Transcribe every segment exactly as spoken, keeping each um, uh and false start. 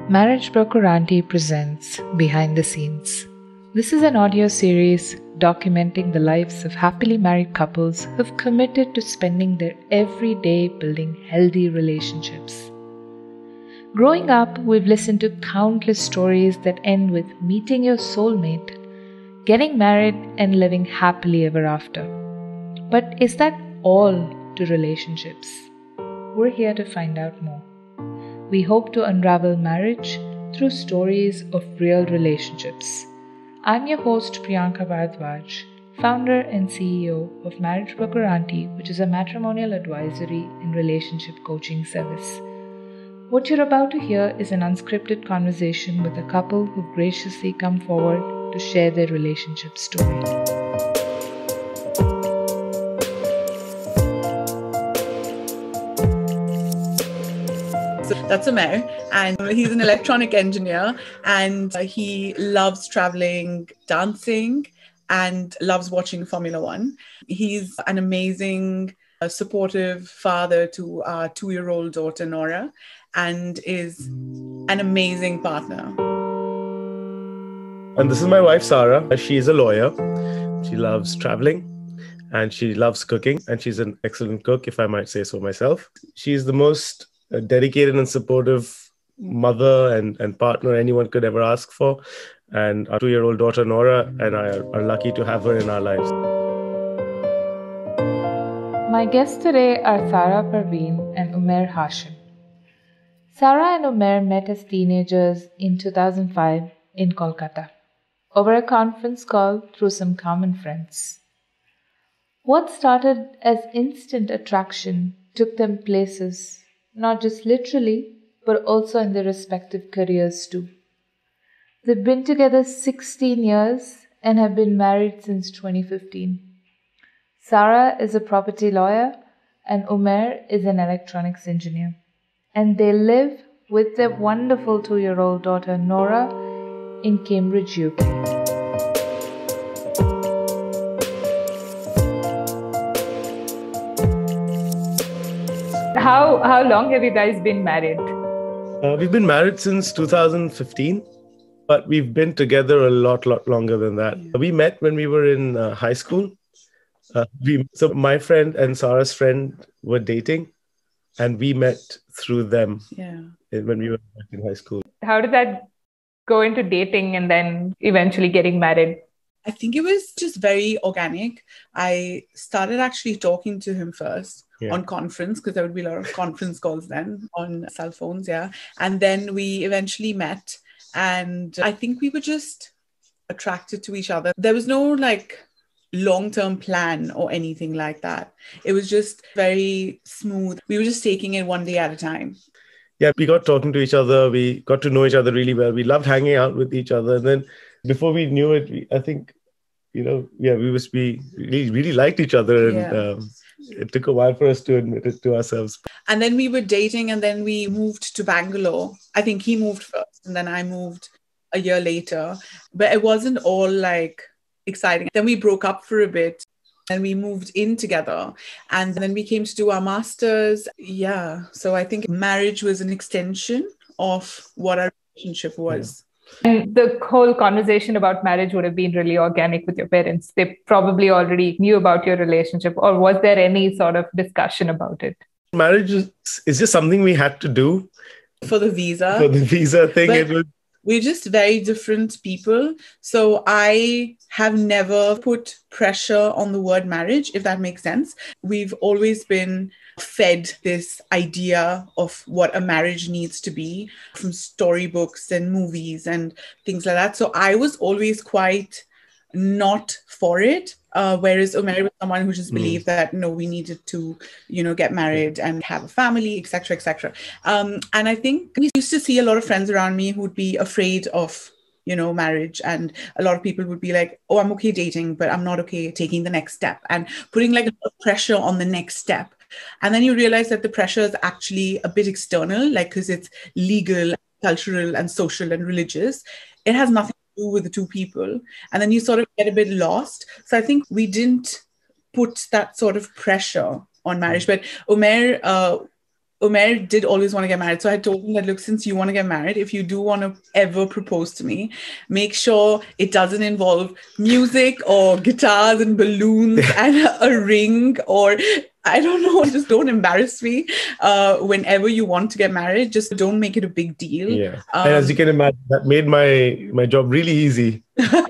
Marriage Broker Auntie presents Behind the Scenes. This is an audio series documenting the lives of happily married couples who've committed to spending their every day building healthy relationships. Growing up, we've listened to countless stories that end with meeting your soulmate, getting married, and living happily ever after. But is that all to relationships? We're here to find out more. We hope to unravel marriage through stories of real relationships. I'm your host Priyanka Bharadwaj, founder and C E O of Marriage Broker Auntie, which is a matrimonial advisory and relationship coaching service. What you're about to hear is an unscripted conversation with a couple who've graciously come forward to share their relationship story. That's Umair, and he's an electronic engineer, and he loves traveling, dancing, and loves watching Formula One. He's an amazing, uh, supportive father to our two-year-old daughter, Nora, and is an amazing partner. And this is my wife, Sarah. She is a lawyer. She loves traveling and she loves cooking, and she's an excellent cook, if I might say so myself. She's the most a dedicated and supportive mother and, and partner anyone could ever ask for. And our two-year-old daughter, Nora, and I are, are lucky to have her in our lives. My guests today are Sarah Parveen and Umair Hashim. Sarah and Umair met as teenagers in two thousand five in Kolkata, over a conference call through some common friends. What started as instant attraction took them places, not just literally, but also in their respective careers too. They've been together sixteen years and have been married since twenty fifteen. Sarah is a property lawyer and Umair is an electronics engineer. And they live with their wonderful two-year-old daughter Nora in Cambridge, U K. How how long have you guys been married? Uh, we've been married since two thousand fifteen, but we've been together a lot, lot longer than that. Yeah. We met when we were in uh, high school. Uh, we, so my friend and Sarah's friend were dating, and we met through them yeah. when we were in high school. How did that go into dating and then eventually getting married? I think it was just very organic. I started actually talking to him first. Yeah. On conference, because there would be a lot of conference calls then on cell phones, yeah. And then we eventually met, and I think we were just attracted to each other. There was no like long-term plan or anything like that. It was just very smooth. We were just taking it one day at a time. Yeah, we got talking to each other. We got to know each other really well. We loved hanging out with each other. And then before we knew it, we, I think, you know, yeah, we was we really, really liked each other. And yeah. um, it took a while for us to admit it to ourselves. And then we were dating, and then we moved to Bangalore. I think he moved first, and then I moved a year later. But it wasn't all like exciting. Then we broke up for a bit, and we moved in together. And then we came to do our masters. Yeah. So I think marriage was an extension of what our relationship was. Yeah. And the whole conversation about marriage would have been really organic with your parents. They probably already knew about your relationship, or was there any sort of discussion about it? Marriage is, is just something we had to do. For the visa. For the visa thing. But it was... We're just very different people. So I have never put pressure on the word marriage, if that makes sense. We've always been fed this idea of what a marriage needs to be from storybooks and movies and things like that. So I was always quite not for it. Uh, whereas Umair was someone who just believed mm. that, no, we needed to, you know, get married and have a family, et cetera, et cetera. Um, and I think we used to see a lot of friends around me who'd be afraid of, you know, marriage. And a lot of people would be like, oh, I'm okay dating, but I'm not okay taking the next step, and putting like a lot of pressure on the next step. And then you realize that the pressure is actually a bit external, like because it's legal, cultural, and social and religious. It has nothing to do with the two people. And then you sort of get a bit lost. So I think we didn't put that sort of pressure on marriage. But Umair uh, Umair did always want to get married. So I told him that, look, since you want to get married, if you do want to ever propose to me, make sure it doesn't involve music or guitars and balloons and a ring, or I don't know, just don't embarrass me. Uh, whenever you want to get married, just don't make it a big deal. Yeah. Um, and as you can imagine, that made my, my job really easy.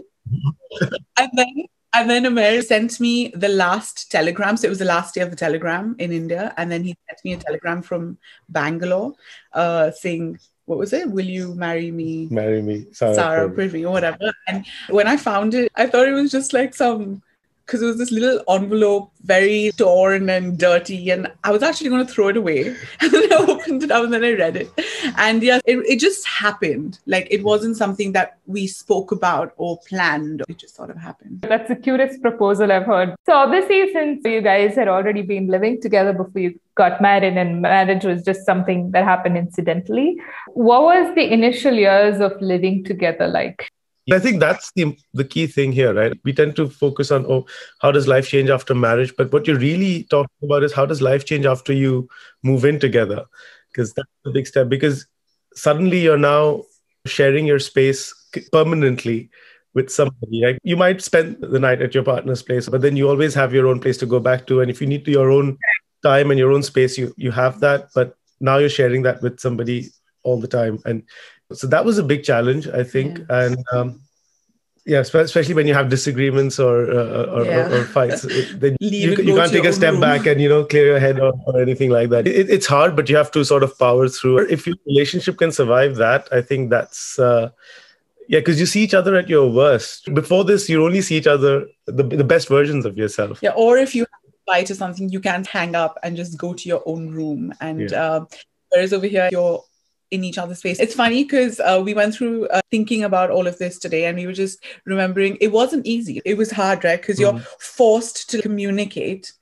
and then And then Umair sent me the last telegram. So it was the last day of the telegram in India. And then he sent me a telegram from Bangalore uh, saying, what was it? Will you marry me? Marry me, Sarah, Sarah Prithvi, or whatever. And when I found it, I thought it was just like some, because it was this little envelope, very torn and dirty. And I was actually going to throw it away. And then I opened it up and then I read it. And yeah, it, it just happened. Like, it wasn't something that we spoke about or planned. It just sort of happened. That's the cutest proposal I've heard. So obviously, since you guys had already been living together before you got married, and marriage was just something that happened incidentally, what was the initial years of living together like? I think that's the the key thing here, right? We tend to focus on, oh, how does life change after marriage? But what you're really talking about is how does life change after you move in together? Because that's the big step. Because suddenly you're now sharing your space permanently with somebody. Right? You might spend the night at your partner's place, but then you always have your own place to go back to. And if you need to your own time and your own space, you you have that. But now you're sharing that with somebody all the time. And so that was a big challenge, I think. Yeah. And um, yeah, especially when you have disagreements or uh, or, yeah. or, or fights, then you, you can't take a step room. back and, you know, clear your head or, or anything like that. It, it's hard, but you have to sort of power through. If your relationship can survive that, I think that's, uh, yeah, because you see each other at your worst. Before this, you only see each other, the, the best versions of yourself. Yeah, or if you have a fight or something, you can't hang up and just go to your own room. And yeah. uh, whereas over here, you're in each other's face. It's funny because uh, we went through uh, thinking about all of this today, and we were just remembering it wasn't easy. It was hard, right? Because mm-hmm. you're forced to communicate.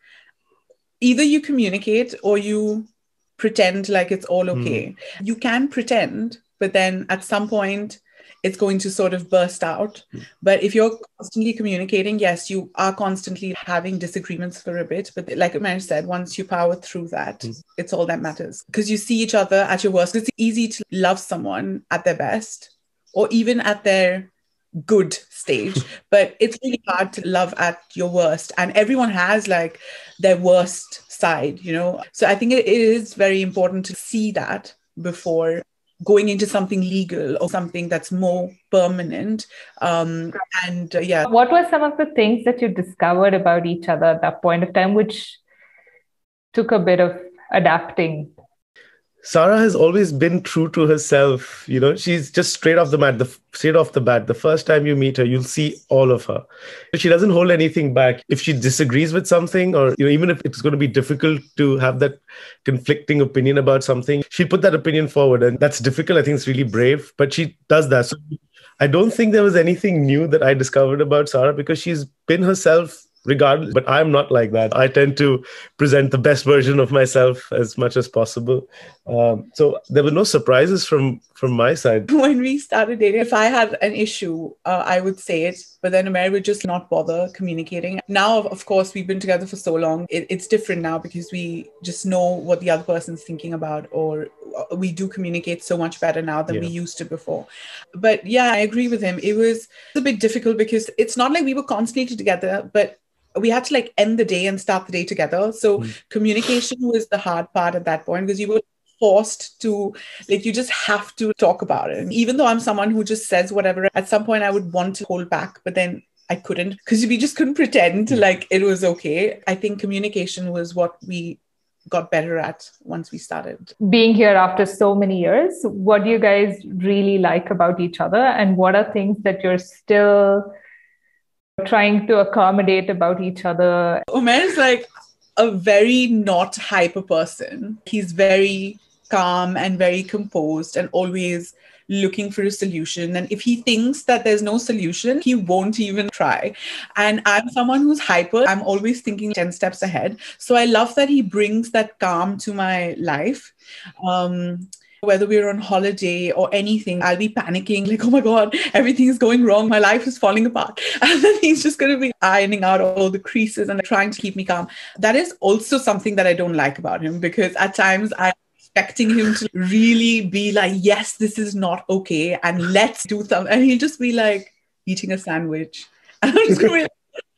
Either you communicate or you pretend like it's all okay. Mm-hmm. You can pretend, but then at some point, it's going to sort of burst out. Mm. But if you're constantly communicating, yes, you are constantly having disagreements for a bit. But like Umair said, once you power through that, mm. it's all that matters. Because you see each other at your worst. It's easy to love someone at their best or even at their good stage. But it's really hard to love at your worst. And everyone has like their worst side, you know. So I think it is very important to see that before going into something legal or something that's more permanent. Um, and uh, yeah. What were some of the things that you discovered about each other at that point of time, which took a bit of adapting? Sarah has always been true to herself. You know, she's just straight off the mat, the straight off the bat. The first time you meet her, you'll see all of her. She doesn't hold anything back. If she disagrees with something, or, you know, even if it's going to be difficult to have that conflicting opinion about something, she'll put that opinion forward. And that's difficult. I think it's really brave, but she does that. So I don't think there was anything new that I discovered about Sarah, because she's been herself regardless. But I'm not like that. I tend to present the best version of myself as much as possible. Um, so there were no surprises from, from my side. When we started dating, if I had an issue, uh, I would say it. But then Umair would just not bother communicating. Now, of course, we've been together for so long. It, it's different now because we just know what the other person's thinking about, or we do communicate so much better now than yeah. we used to before. But yeah, I agree with him. It was a bit difficult because it's not like we were constantly together, but we had to like end the day and start the day together. So mm. communication was the hard part at that point, because you were forced to, like, you just have to talk about it. And even though I'm someone who just says whatever, at some point I would want to hold back, but then I couldn't, because we just couldn't pretend mm. like it was okay. I think communication was what we got better at once we started. Being here after so many years, what do you guys really like about each other? And what are things that you're still trying to accommodate about each other? Umair is like a very not hyper person. He's very calm and very composed and always looking for a solution. And if he thinks that there's no solution, he won't even try. And I'm someone who's hyper. I'm always thinking ten steps ahead. So I love that he brings that calm to my life. Um, Whether we're on holiday or anything, I'll be panicking, like, oh my God, everything is going wrong. My life is falling apart. And then he's just going to be ironing out all the creases and trying to keep me calm. That is also something that I don't like about him, because at times I expecting him to really be like, yes, this is not okay, and let's do something. And he'll just be like eating a sandwich. And I'm just going to be like,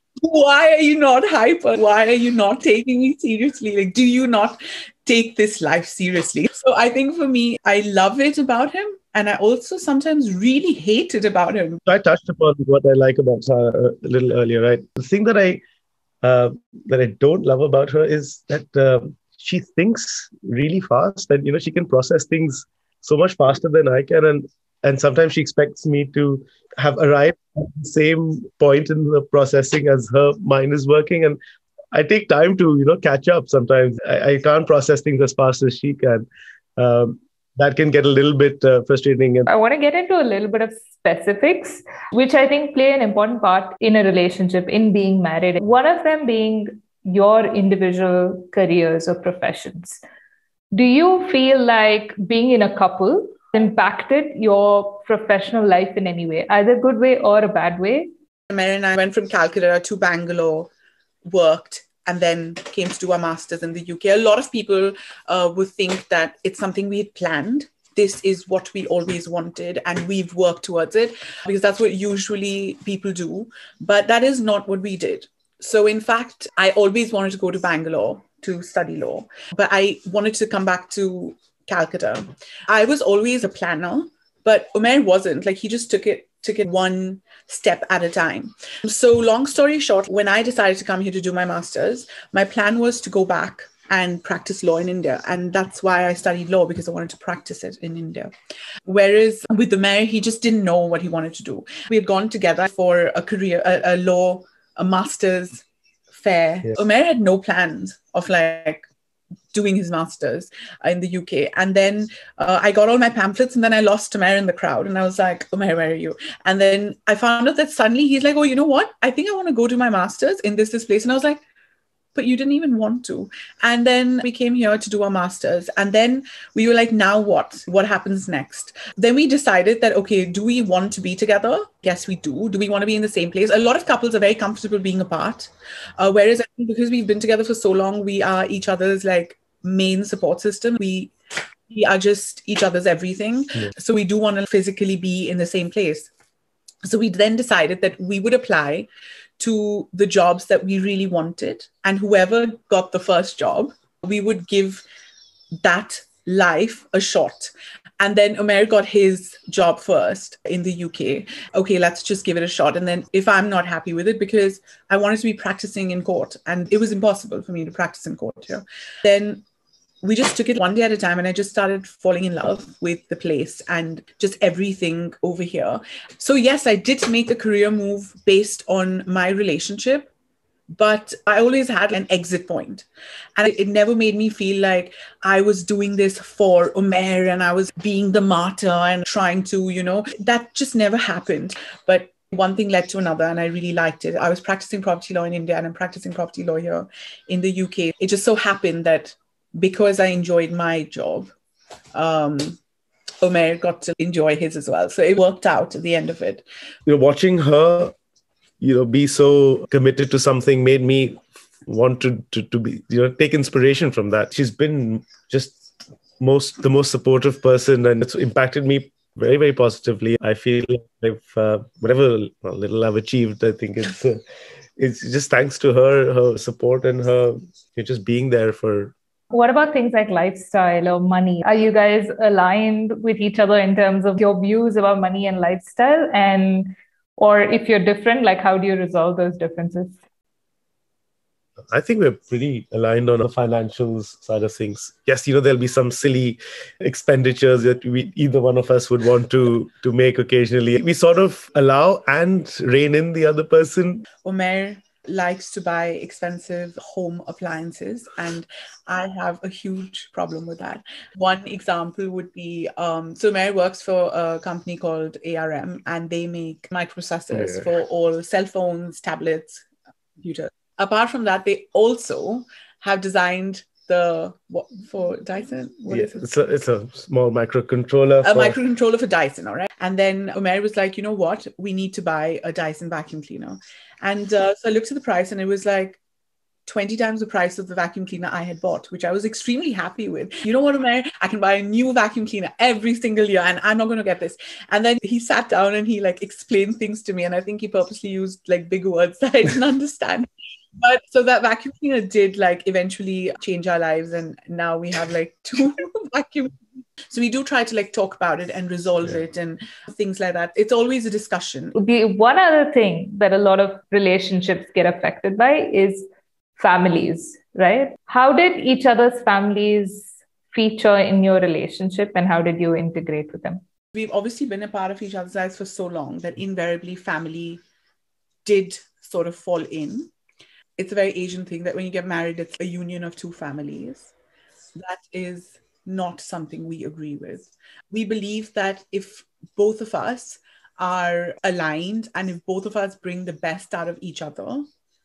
why are you not hyper? Why are you not taking me seriously? Like, do you not take this life seriously? So I think for me, I love it about him. And I also sometimes really hate it about him. I touched upon what I like about Sarah a little earlier, right? The thing that I uh, that I don't love about her is that uh, she thinks really fast, and you know she can process things so much faster than I can, and and sometimes she expects me to have arrived at the same point in the processing as her mind is working, and I take time to you know catch up. Sometimes I, I can't process things as fast as she can. Um, that can get a little bit uh, frustrating. I want to get into a little bit of specifics, which I think play an important part in a relationship, in being married. One of them being your individual careers or professions. Do you feel like being in a couple impacted your professional life in any way, either good way or a bad way? Mary and I went from Calcutta to Bangalore, worked, and then came to do our masters in the U K. A lot of people uh, would think that it's something we had planned. This is what we always wanted, and we've worked towards it, because that's what usually people do. But that is not what we did. So in fact, I always wanted to go to Bangalore to study law, but I wanted to come back to Calcutta. I was always a planner, but Umair wasn't. Like, he just took it took it one step at a time. So long story short, when I decided to come here to do my master's, my plan was to go back and practice law in India. And that's why I studied law, because I wanted to practice it in India. Whereas with Umair, he just didn't know what he wanted to do. We had gone together for a career, a, a law, a master's fair. Yeah. Umair had no plans of like doing his master's in the U K. And then uh, I got all my pamphlets, and then I lost Umair in the crowd. And I was like, Umair, where are you? And then I found out that suddenly he's like, oh, you know what? I think I want to go to my master's in this, this place. And I was like, but you didn't even want to. And then we came here to do our masters. And then we were like, now what? What happens next? Then we decided that, okay, do we want to be together? Yes, we do. Do we want to be in the same place? A lot of couples are very comfortable being apart. Uh, whereas I think because we've been together for so long, we are each other's like main support system. We, we are just each other's everything. Yeah. So we do want to physically be in the same place. So we then decided that we would apply to the jobs that we really wanted. And whoever got the first job, we would give that life a shot. And then Umair got his job first in the U K. Okay, let's just give it a shot. And then if I'm not happy with it, because I wanted to be practicing in court, and it was impossible for me to practice in court here, then we just took it one day at a time, and I just started falling in love with the place and just everything over here. So yes, I did make a career move based on my relationship, but I always had an exit point. And it never made me feel like I was doing this for Umair and I was being the martyr and trying to, you know, that just never happened. But one thing led to another, and I really liked it. I was practicing property law in India, and I'm practicing property law here in the U K. It just so happened that because I enjoyed my job, um, Umair got to enjoy his as well. So it worked out at the end of it. You know, watching her, you know, be so committed to something made me want to, to, to be, you know, take inspiration from that. She's been just most, the most supportive person, and it's impacted me very, very positively. I feel like uh, whatever little I've achieved, I think it's, uh, it's just thanks to her, her support, and her, you know, just being there for. What about things like lifestyle or money? Are you guys aligned with each other in terms of your views about money and lifestyle? And, or if you're different, like how do you resolve those differences? I think we're pretty aligned on the financials side of things. Yes, you know, there'll be some silly expenditures that we, either one of us would want to, to make occasionally. We sort of allow and rein in the other person. Umair likes to buy expensive home appliances, and I have a huge problem with that. One example would be, um, so Umair works for a company called A R M, and they make microprocessors yeah. for all cell phones, tablets, computers. Apart from that, they also have designed the, what, for Dyson? What yeah, is it? It's a, it's a small microcontroller. A for... microcontroller for Dyson, all right? And then Umair was like, you know what? We need to buy a Dyson vacuum cleaner. And uh, so I looked at the price, and it was like twenty times the price of the vacuum cleaner I had bought, which I was extremely happy with. You know what, Umair? I can buy a new vacuum cleaner every single year and I'm not going to get this. And then he sat down and he like explained things to me. And I think he purposely used like big words that I didn't understand. But so that vacuum cleaner did like eventually change our lives. And now we have like two vacuum. So we do try to like talk about it and resolve yeah. it and things like that. It's always a discussion. The one other thing that a lot of relationships get affected by is families, right? How did each other's families feature in your relationship and how did you integrate with them? We've obviously been a part of each other's lives for so long that invariably family did sort of fall in. It's a very Asian thing that when you get married, it's a union of two families. That is not something we agree with. We believe that if both of us are aligned and if both of us bring the best out of each other,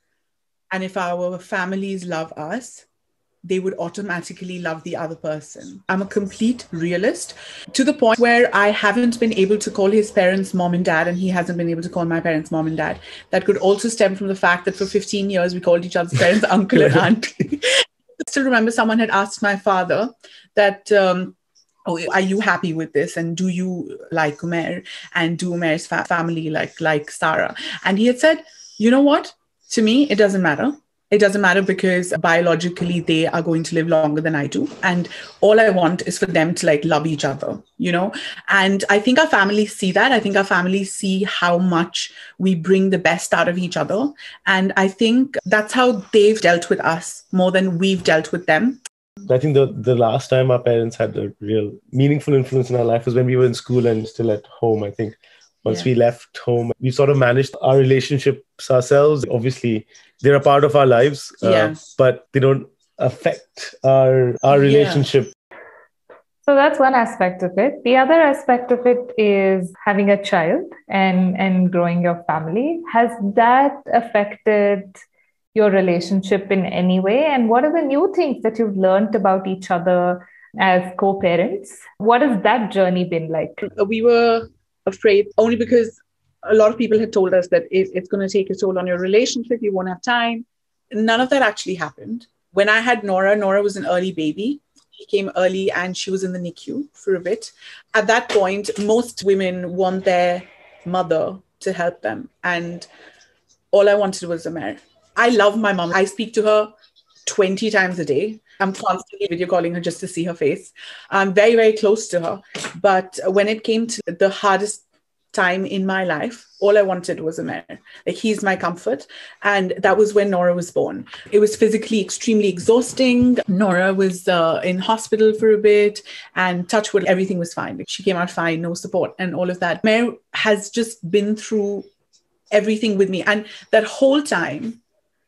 and if our families love us, they would automatically love the other person. I'm a complete realist to the point where I haven't been able to call his parents mom and dad, and he hasn't been able to call my parents mom and dad. That could also stem from the fact that for fifteen years, we called each other's parents uncle and auntie. I still remember someone had asked my father that, um, oh, are you happy with this? And do you like Umair? And do Umair's fa- family like, like Sarah? And he had said, you know what? To me, it doesn't matter. It doesn't matter because biologically they are going to live longer than I do. And all I want is for them to like love each other, you know? And I think our families see that. I think our families see how much we bring the best out of each other. And I think that's how they've dealt with us more than we've dealt with them. I think the, the last time our parents had a real meaningful influence in our life was when we were in school and still at home, I think. Once yeah. we left home, we sort of managed our relationships ourselves. Obviously, they're a part of our lives, uh, yeah. but they don't affect our our relationship. Yeah. So that's one aspect of it. The other aspect of it is having a child and, and growing your family. Has that affected your relationship in any way? And what are the new things that you've learned about each other as co-parents? What has that journey been like? We were afraid only because a lot of people had told us that it, it's going to take a toll on your relationship. You won't have time. None of that actually happened. When I had Nora, Nora was an early baby. She came early and she was in the N I C U for a bit. At that point, most women want their mother to help them. And all I wanted was Umair. I love my mom. I speak to her twenty times a day. I'm constantly video calling her just to see her face. I'm very, very close to her. But when it came to the hardest time in my life, all I wanted was Umair. Like, he's my comfort. And that was when Nora was born. It was physically extremely exhausting. Nora was uh, in hospital for a bit, and touch wood, everything was fine. Like, she came out fine, no support and all of that. Umair has just been through everything with me. And that whole time,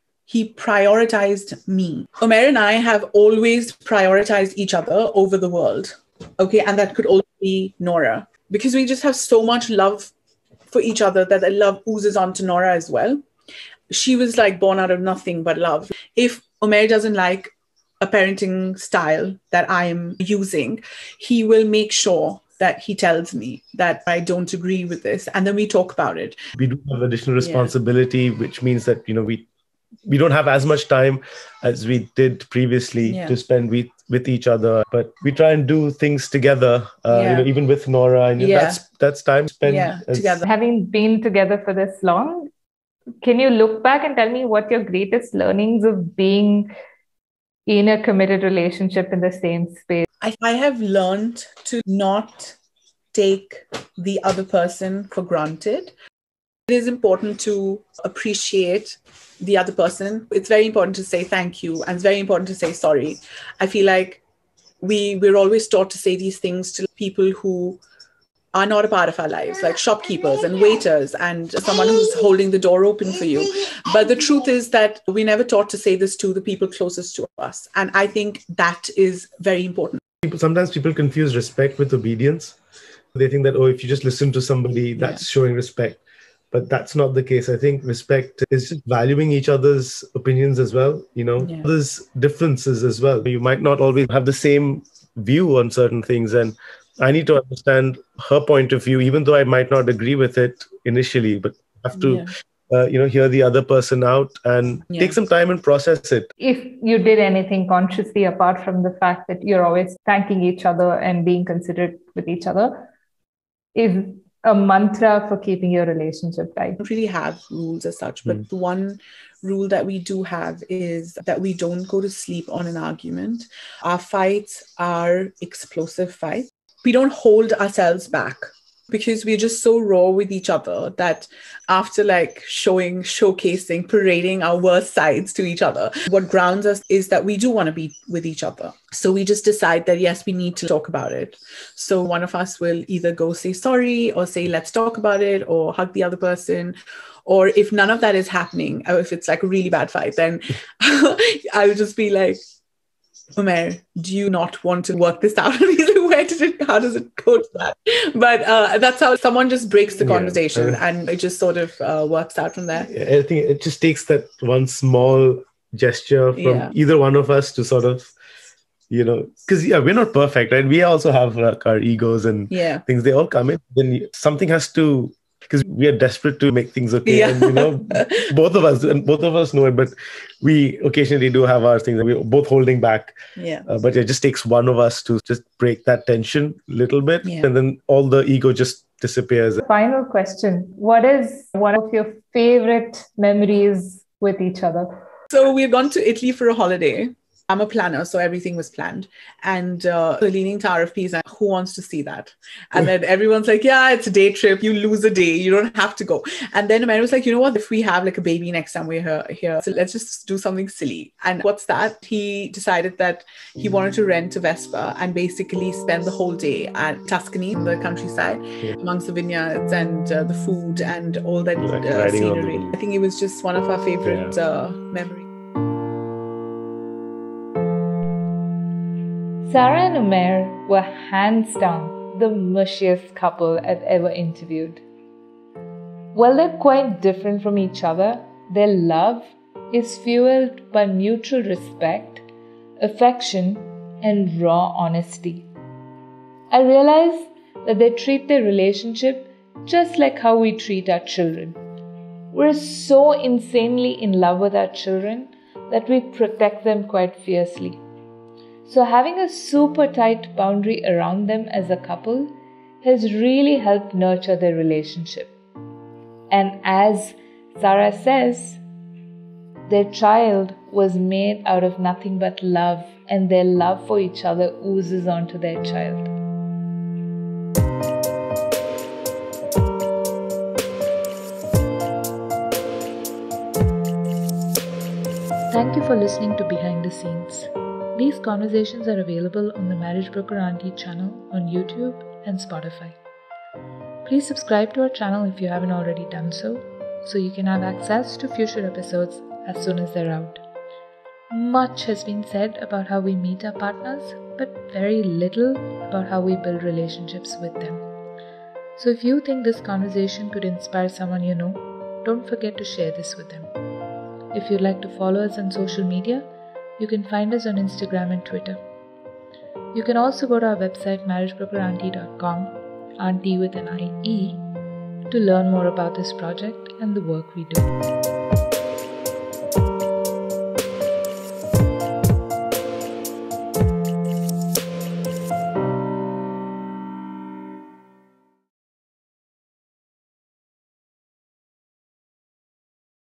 he prioritized me. Umair and I have always prioritized each other over the world. Okay, and that could also be Nora. Because we just have so much love for each other that the love oozes onto Nora as well. She was like born out of nothing but love. If Umair doesn't like a parenting style that I am using, he will make sure that he tells me that I don't agree with this. And then we talk about it. We do have additional responsibility, yeah. which means that, you know, we we don't have as much time as we did previously yeah. to spend with, with each other, but we try and do things together, uh, yeah. you know, even with Nora, and yeah. that's that's time spent yeah, as... together. Having been together for this long, can you look back and tell me what your greatest learnings of being in a committed relationship in the same space? I, I have learned to not take the other person for granted. It is important to appreciate the other person. It's very important to say thank you, and it's very important to say sorry. I feel like we, we're always taught to say these things to people who are not a part of our lives, like shopkeepers and waiters and someone who's holding the door open for you. But the truth is that we're never taught to say this to the people closest to us. And I think that is very important. People, sometimes people confuse respect with obedience. They think that, oh, if you just listen to somebody, that's yeah. showing respect. But that's not the case. I think respect is just valuing each other's opinions as well, you know, yeah. others' differences as well. You might not always have the same view on certain things. And I need to understand her point of view, even though I might not agree with it initially, but I have to yeah. uh, you know, hear the other person out and Yeah. take some time and process it. If you did anything consciously apart from the fact that you're always thanking each other and being considerate with each other, is a mantra for keeping your relationship tight? I don't really have rules as such, but Mm. the one rule that we do have is that we don't go to sleep on an argument. Our fights are explosive fights. We don't hold ourselves back because we're just so raw with each other that after like showing, showcasing, parading our worst sides to each other, what grounds us is that we do want to be with each other. So we just decide that, yes, we need to talk about it. So one of us will either go say sorry or say, let's talk about it, or hug the other person. Or if none of that is happening, or if it's like a really bad fight, then I would just be like, Umair, do you not want to work this out? Where did it, how does it go to that? But uh, that's how someone just breaks the conversation, yeah. And it just sort of uh, works out from there. I think it just takes that one small gesture from yeah. either one of us to sort of, you know, because yeah, we're not perfect, right? We also have like, our egos and yeah. things. They all come in. Then something has to, because we are desperate to make things okay. Yeah. And, you know, both of us, and both of us know it, but we occasionally do have our things that we're both holding back. Yeah. Uh, but it just takes one of us to just break that tension a little bit. Yeah. And then all the ego just disappears. Final question. What is one of your favorite memories with each other? So we've gone to Italy for a holiday. I'm a planner, so everything was planned. And uh, the leaning to R F Ps, who wants to see that? And then everyone's like, yeah, it's a day trip. You lose a day. You don't have to go. And then Amanda was like, you know what? If we have like a baby next time we're here, here, so let's just do something silly. And what's that? He decided that he wanted to rent a Vespa and basically spend the whole day at Tuscany, in the countryside, yeah. amongst the vineyards and uh, the food and all that uh, scenery. I think it was just one of our favorite yeah. uh, memories. Sarah and Umair were hands down the mushiest couple I've ever interviewed. While they're quite different from each other, their love is fueled by mutual respect, affection, and raw honesty. I realize that they treat their relationship just like how we treat our children. We're so insanely in love with our children that we protect them quite fiercely. So having a super tight boundary around them as a couple has really helped nurture their relationship. And as Sarah says, their child was made out of nothing but love, and their love for each other oozes onto their child. Thank you for listening to Behind the Scenes. These conversations are available on the Marriage Broker Auntie channel on YouTube and Spotify. Please subscribe to our channel if you haven't already done so, so you can have access to future episodes as soon as they're out. Much has been said about how we meet our partners, but very little about how we build relationships with them. So if you think this conversation could inspire someone you know, don't forget to share this with them. If you'd like to follow us on social media, you can find us on Instagram and Twitter. You can also go to our website marriage broker auntie dot com, auntie with an I E, to learn more about this project and the work we do.